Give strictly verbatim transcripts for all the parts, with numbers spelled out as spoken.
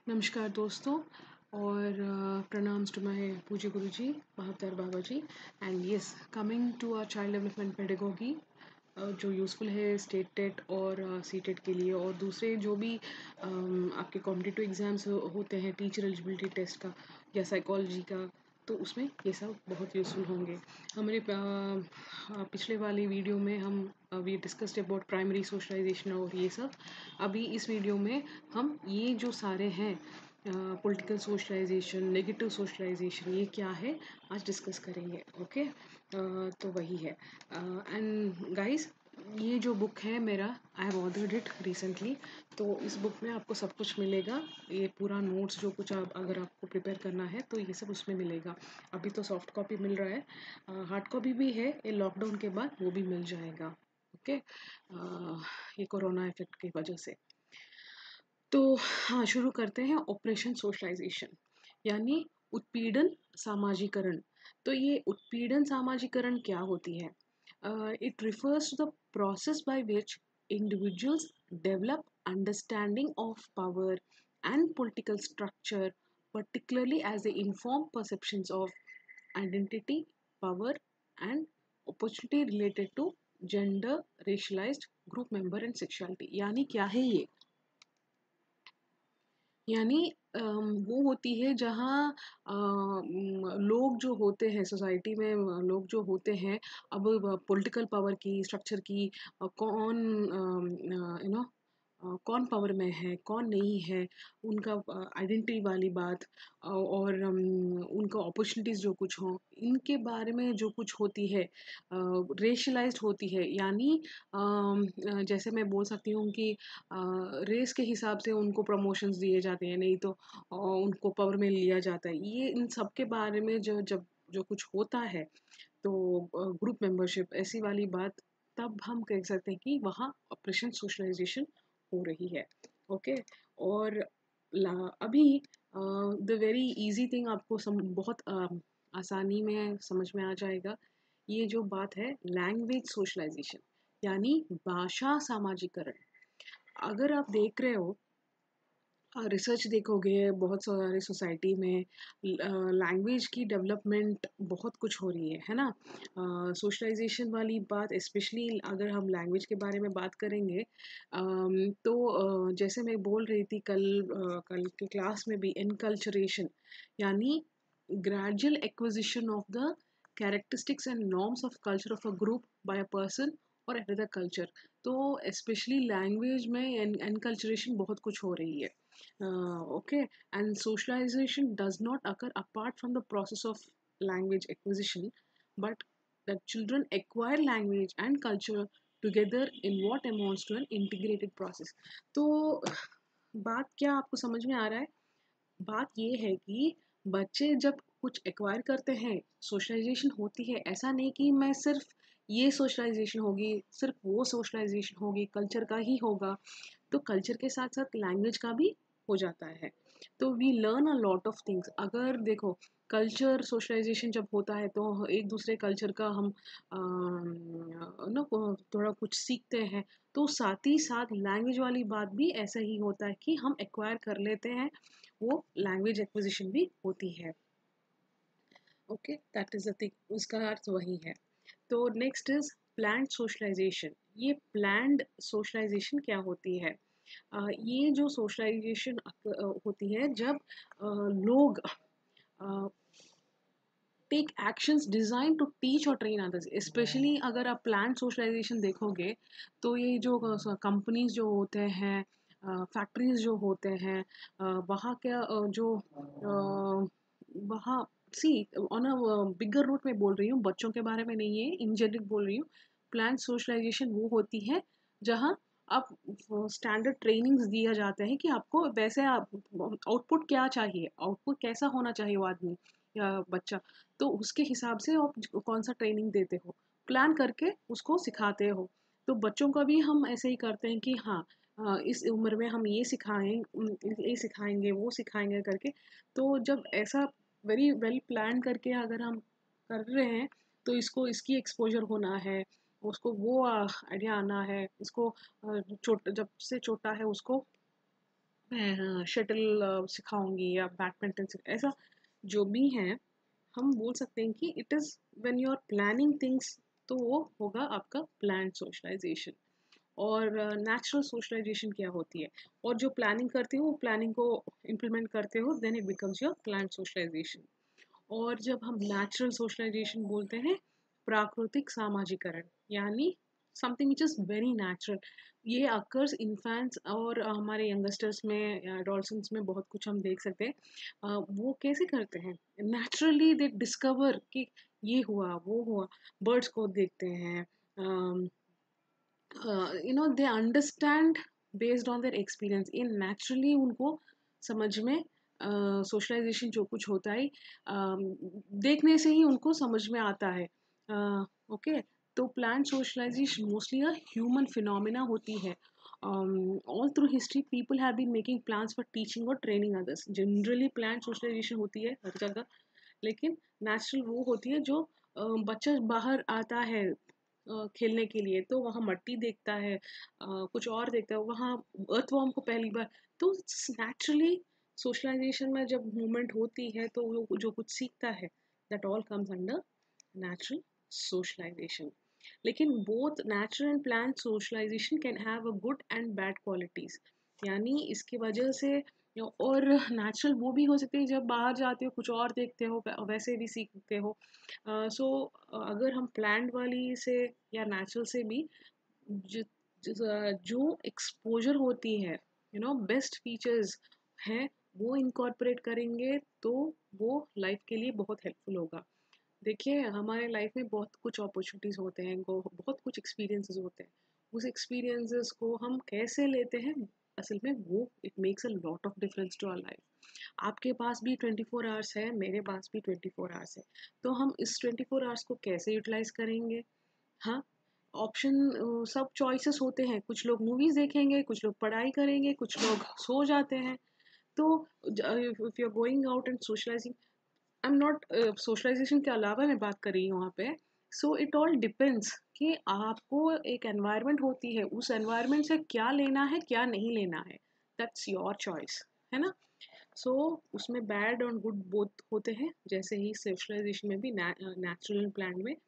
नमस्कार दोस्तों और प्रणाम टू माय पूज्य गुरु जी Bahadur Baba ji and yes coming to our child development pedagogy जो यूज़फुल है स्टेट टेट और सी टेट के लिए और दूसरे जो भी um, आपके कॉम्पिटिटिव एग्ज़ाम्स होते हैं टीचर एलिजिबिलिटी टेस्ट का या साइकोलॉजी का, तो उसमें ये सब बहुत यूज़फुल होंगे। हमारे पिछले वाली वीडियो में हम we discussed about primary socialization और ये सब। अभी इस वीडियो में हम ये जो सारे हैं पॉलिटिकल सोशलाइजेशन, नेगेटिव सोशलाइजेशन, ये क्या है आज डिस्कस करेंगे। Okay okay? uh, तो वही है। एंड गाइस, ये जो बुक है मेरा, I have ordered it recently, तो इस बुक में आपको सब कुछ मिलेगा। ये पूरा नोट्स जो कुछ आप अगर आपको प्रिपेयर करना है तो ये सब उसमें मिलेगा। अभी तो सॉफ्ट कॉपी मिल रहा है, हार्ड कॉपी भी है, ये लॉकडाउन के बाद वो भी मिल जाएगा। Okay okay? uh, ये कोरोना इफेक्ट की वजह से। तो हाँ, शुरू करते हैं। ऑपरेशन सोशलाइजेशन यानी उत्पीड़न सामाजिकरण। तो ये उत्पीड़न सामाजिकरण क्या होती है? It refers to the process by which individuals develop understanding of power and political structure, particularly as they inform perceptions of identity, power, and opportunity related to gender, racialized group member and sexuality। यानी क्या है ये? यानी अम, वो होती है जहाँ अ, म, लोग जो होते हैं सोसाइटी में, अ, लोग जो होते हैं, अब पॉलिटिकल पावर की स्ट्रक्चर की, अ, कौन यू नो कौन पावर में है कौन नहीं है, उनका आइडेंटिटी वाली बात, अ, और अम, उनका अपॉर्चुनिटीज़ जो कुछ हों, इनके बारे में जो कुछ होती है, रेशलाइज्ड होती है। यानी अम, अ, जैसे मैं बोल सकती हूँ कि रेस के हिसाब से उनको प्रमोशंस दिए जाते हैं, नहीं तो अ, उनको पावर में लिया जाता है। ये इन सब के बारे में जो जब जो कुछ होता है, तो ग्रुप मेंबरशिप ऐसी वाली बात, तब हम कह सकते हैं कि वहाँ ऑपरेशन सोशलाइजेशन हो रही है। ओके। और ला- अभी द वेरी इजी थिंग आपको सम, बहुत अ, आसानी में समझ में आ जाएगा। ये जो बात है लैंग्वेज सोशलाइजेशन यानी भाषा सामाजिकरण। अगर आप देख रहे हो, रिसर्च देखोगे, बहुत सारे सोसाइटी में लैंग्वेज की डेवलपमेंट बहुत कुछ हो रही है है ना। सोशलाइजेशन वाली बात, स्पेशली अगर हम लैंग्वेज के बारे में बात करेंगे, अम, तो अ, जैसे मैं बोल रही थी कल, अ, कल के क्लास में भी, इनकल्चरेशन यानी gradual acquisition of the characteristics and norms of culture of a group by a person और अनदर कल्चर। तो स्पेशली लैंग्वेज में एनकल्चरेशन बहुत कुछ हो रही है। Uh, okay, and socialization does not occur apart from the process of language acquisition, but that children acquire language and culture together in what amounts to an integrated process। तो बात क्या आपको समझ में आ रहा है? बात ये है कि बच्चे जब कुछ एक्वायर करते हैं, सोशलाइजेशन होती है। ऐसा नहीं कि मैं सिर्फ ये सोशलाइजेशन होगी, सिर्फ वो सोशलाइजेशन होगी, कल्चर का ही होगा। तो कल्चर के साथ साथ लैंग्वेज का भी हो जाता है। तो we learn a lot of things. अगर देखो, कल्चर सोशलाइजेशन जब होता है तो एक दूसरे कल्चर का हम ना थोड़ा कुछ सीखते हैं। तो साथ ही साथ लैंग्वेज वाली बात भी ऐसा ही होता है कि हम एक्वायर कर लेते हैं, वो लैंग्वेज एक्विजिशन भी होती है। Okay, that is the thing, उसका अर्थ वही है। तो नेक्स्ट इज प्लान्ड सोशलाइजेशन। ये प्लान्ड सोशलाइजेशन क्या होती है? uh, ये जो सोशलाइजेशन होती है जब uh, लोग take actions design to teach और ट्रेन अदर्स। स्पेशली अगर आप प्लान सोशलाइजेशन देखोगे, तो ये जो कंपनीज जो होते हैं, फैक्ट्रीज जो होते हैं, वहाँ क्या जो वहाँ, सी ऑन अ बिगर रूट में बोल रही हूँ, बच्चों के बारे में नहीं है, इन जनरल बोल रही हूँ। प्लान सोशलाइजेशन वो होती है जहाँ आप स्टैंडर्ड ट्रेनिंग्स दिया जाता है कि आपको वैसे आप आउटपुट क्या चाहिए, आउटपुट कैसा होना चाहिए वो आदमी या बच्चा, तो उसके हिसाब से आप कौन सा ट्रेनिंग देते हो, प्लान करके उसको सिखाते हो। तो बच्चों का भी हम ऐसे ही करते हैं कि हाँ, इस उम्र में हम ये सिखाएंगे, ये सिखाएंगे, वो सिखाएंगे करके। तो जब ऐसा वेरी वेल प्लान करके अगर हम कर रहे हैं, तो इसको इसकी एक्सपोजर होना है, उसको वो आइडिया आना है, इसको छोटा जब से छोटा है उसको मैं शटल सिखाऊंगी या बैडमिंटन सिखा, ऐसा जो भी है हम बोल सकते हैं कि it is when you are planning things, तो वो होगा आपका प्लान्ड सोशलाइजेशन। और नेचुरल uh, सोशलाइजेशन क्या होती है, और जो प्लानिंग करते हो वो प्लानिंग को इम्प्लीमेंट करते हो, then it becomes your planned socialization. और जब हम नेचुरल सोशलाइजेशन बोलते हैं, प्राकृतिक सामाजिकरण, यानी something which is very natural. ये अकर्स इन्फेंट्स और हमारे यंगस्टर्स में, एडोलसेंट्स में बहुत कुछ हम देख सकते हैं। अ, वो कैसे करते हैं, नेचुरली दे डिस्कवर कि ये हुआ वो हुआ, बर्ड्स को देखते हैं, you know they understand based on their experience, ये नेचुरली उनको समझ में, सोशलाइजेशन uh, जो कुछ होता है um, देखने से ही उनको समझ में आता है। Okay uh, okay? तो plan socialization mostly a human phenomena होती है। All through history people have been making plans for teaching और training others. Generally plan socialization होती है हर जगह, लेकिन नेचुरल वो होती है जो uh, बच्चा बाहर आता है अ, खेलने के लिए, तो वहाँ मट्टी देखता है, अ, कुछ और देखता है, वहाँ अर्थवॉर्म को पहली बार, तो नेचुरली सोशलाइजेशन में जब मूवमेंट होती है तो वो जो कुछ सीखता है, that all comes under natural socialization. लेकिन both natural and plan socialization can have a good and bad qualities, यानी इसकी वजह से। और नेचुरल वो भी हो सकती है जब बाहर जाते हो कुछ और देखते हो, वैसे भी सीखते हो। सो uh, so, अगर हम प्लान्ड वाली से या नेचुरल से भी जो जो एक्सपोजर होती है, यू नो बेस्ट फीचर्स हैं, वो इनकॉर्पोरेट करेंगे तो वो लाइफ के लिए बहुत हेल्पफुल होगा। देखिए हमारे लाइफ में बहुत कुछ अपॉर्चुनिटीज़ होते हैं, बहुत कुछ एक्सपीरियंसेस होते हैं, उस एक्सपीरियंसेस को हम कैसे लेते हैं, असल में वो it makes a lot of difference to our life. आपके पास भी ट्वेंटी फोर आवर्स है, मेरे पास भी ट्वेंटी फोर आवर्स है, तो हम इस ट्वेंटी फोर आवर्स को कैसे यूटिलाइज करेंगे। हाँ, ऑप्शन, सब चॉइसेस होते हैं, कुछ लोग मूवीज देखेंगे, कुछ लोग पढ़ाई करेंगे, कुछ लोग सो जाते हैं। तो if you are going out and socializing, I am not, socialization के अलावा मैं बात कर रही हूँ वहाँ पे। सो इट ऑल डिपेंड्स कि आपको एक एनवायरनमेंट होती है, उस एनवायरनमेंट से क्या लेना है क्या नहीं लेना है, दैट्स योर चॉइस, है ना। सो so, उसमें बैड और गुड बोथ होते हैं, जैसे ही सोशलाइजेशन में भी नेचुरल प्लान में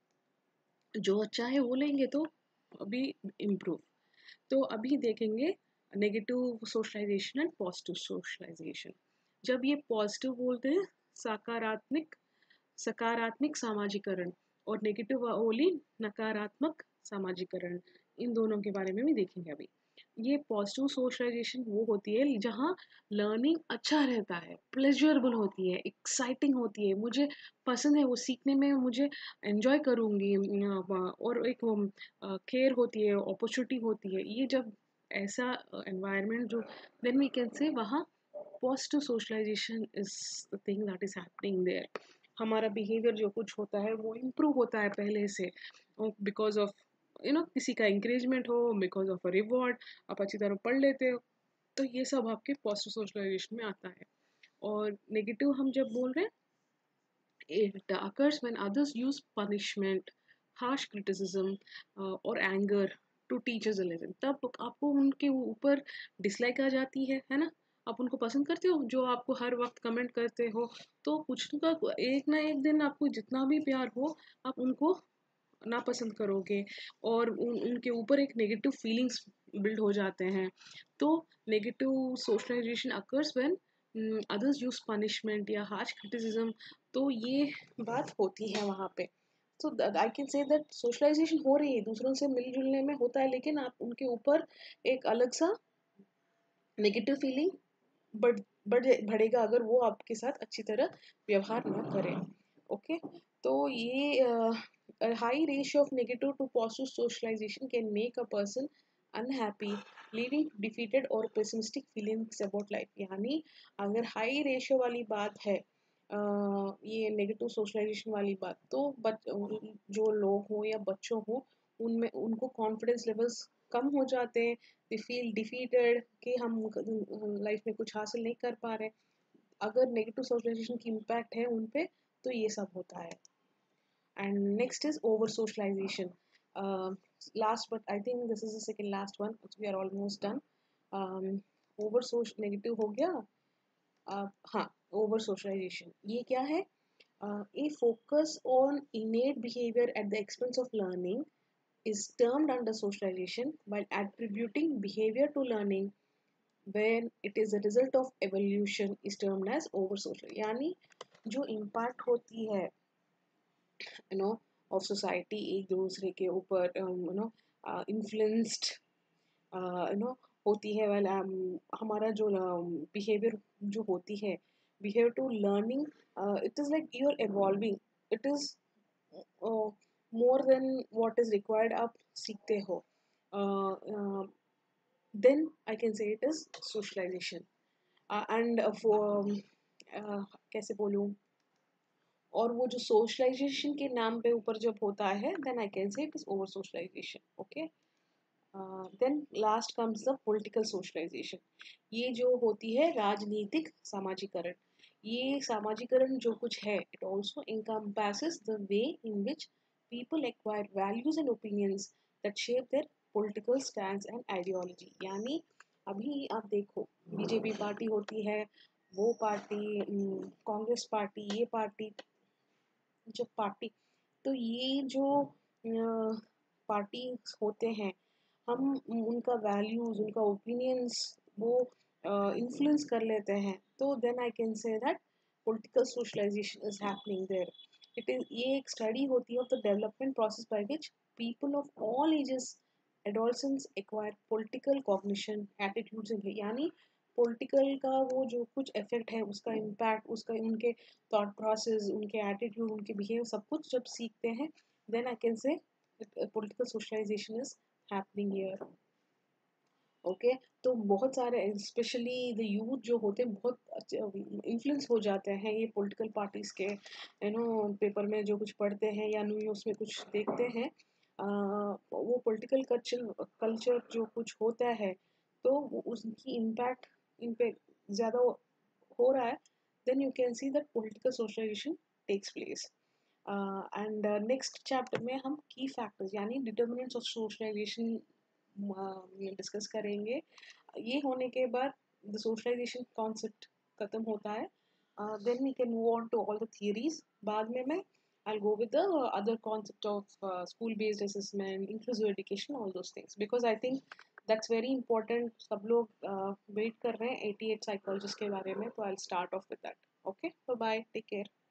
जो अच्छा है वो लेंगे तो अभी इम्प्रूव। तो अभी देखेंगे negative socialization and positive socialization. जब ये पॉजिटिव बोलते हैं, सकारात्मक सकारात्मक सामाजिकरण, और नेगेटिव ओनली नकारात्मक सामाजिकरण, इन दोनों के बारे में भी देखेंगे अभी। ये पॉजिटिव सोशलाइजेशन वो होती है जहाँ लर्निंग अच्छा रहता है, प्लेजरेबल होती है, एक्साइटिंग होती है, मुझे पसंद है वो सीखने में, मुझे एंजॉय करूँगी, और एक केयर होती है, अपॉर्चुनिटी होती है, ये जब ऐसा एनवायरनमेंट जो, देन वी कैन से वहाँ positive socialization is the thing that is happening there. हमारा बिहेवियर जो कुछ होता है वो इम्प्रूव होता है पहले से, बिकॉज ऑफ, यू नो किसी का इंकरेजमेंट हो, बिकॉज ऑफ अ रिवॉर्ड, आप अच्छी तरह पढ़ लेते हो, तो ये सब आपके पॉजिटिव सोशलाइजेशन में आता है। और नेगेटिव हम जब बोल रहे हैं, it occurs when others use punishment, harsh criticism, uh, or anger to teach us a lesson। तब आपको उनके ऊपर डिसलाइक आ जाती है है ना। आप उनको पसंद करते हो जो आपको हर वक्त कमेंट करते हो, तो कुछ का एक ना एक दिन आपको जितना भी प्यार हो, आप उनको नापसंद करोगे, और उन, उनके ऊपर एक नेगेटिव फीलिंग्स बिल्ड हो जाते हैं। तो negative socialization occurs when others use punishment या हार्श क्रिटिसिज्म, तो ये बात होती है वहाँ पे। तो I can say that socialization हो रही है, दूसरों से मिलजुलने में होता है, लेकिन आप उनके ऊपर एक अलग सा नेगेटिव फीलिंग बढ़ बढ़ बढ़ेगा अगर वो आपके साथ अच्छी तरह व्यवहार ना करें। ओके, तो ये high ratio of negative to positive socialization can make a person unhappy, leading to defeated और पेसिमिस्टिक फीलिंग्स अबाउट लाइफ। यानी अगर हाई रेशियो वाली बात है, uh, ये नेगेटिव सोशलाइजेशन वाली बात, तो बच जो लोग हों या बच्चों हों, उनमें उनको कॉन्फिडेंस लेवल्स कम हो जाते हैं, दे फील डिफीटेड कि हम लाइफ में कुछ हासिल नहीं कर पा रहे। अगर नेगेटिव सोशलाइजेशन की इम्पैक्ट है उन पे, तो ये सब होता है। And next is over socialization, last but I think this is the second last one, we are almost done. Over सोश नेगेटिव हो गया। uh, हाँ, ओवर सोशलाइजेशन ये क्या है? uh, a focus on innate behavior at the expense of learning is termed under socialization, while attributing behavior to learning when it is a result of evolution is termed as over social। यानी जो impact होती है you know of society एक दूसरे के ऊपर you know influenced you know होती है, वेल um, हमारा जो बिहेवियर जो होती है, behaviour to learning, it is like you are evolving, it is more than what is required, आप सीखते हो, then I can say it is socialization. And कैसे बोलूँ, और वो जो सोशलाइजेशन के नाम पे ऊपर जब होता है, then I can say it is over socialization. Okay, then last comes the political socialization. ये जो होती है राजनीतिक सामाजिकरण। ये सामाजिकरण जो कुछ है, it also encompasses the way in which people acquire values and opinions that shape their political stance and ideology। यानी अभी आप देखो, बीजेपी पार्टी होती है, वो पार्टी, कांग्रेस पार्टी, ये पार्टी, जो पार्टी, तो ये जो पार्टी होते हैं, हम उनका वैल्यूज, उनका ओपिनियंस वो इन्फ्लुएंस कर लेते हैं, तो then I can say that political socialization is happening there. It is ये एक स्टडी होती है of the development process by which people of all ages adolescence acquire political cognition attitudes, यानी पॉलिटिकल का वो जो कुछ इफेक्ट है, उसका इम्पैक्ट, उसका उनके थॉट प्रोसेस, उनके एटीट्यूड, उनके बिहेव, सब कुछ जब सीखते हैं, then I can say political socialization is happening here. Okay, तो बहुत सारे स्पेशली द यूथ जो होते हैं, बहुत इन्फ्लुएंस हो जाते हैं ये पॉलिटिकल पार्टीज के, यू नो पेपर में जो कुछ पढ़ते हैं या न्यूज़ में कुछ देखते हैं, आ, वो पॉलिटिकल कल्चर कल्चर जो कुछ होता है, तो उसकी इम्पैक्ट इन पे ज़्यादा हो रहा है, then you can see that political socialization takes place। And next chapter में हम की फैक्टर्स यानी डिटर्मिनेंट्स ऑफ सोशलाइजेशन डिस्कस करेंगे। ये होने के बाद द सोशलाइजेशन कॉन्सेप्ट खत्म होता है, then we can move on to all the theories. बाद में मैं I'll go with the uh, other concept of uh, school-based assessment, inclusive education, all those things, because I think that's very important। सब लोग uh, wait कर रहे हैं eighty-eight psychologists के बारे में, तो I'll start off with that। Okay, bye bye, take care।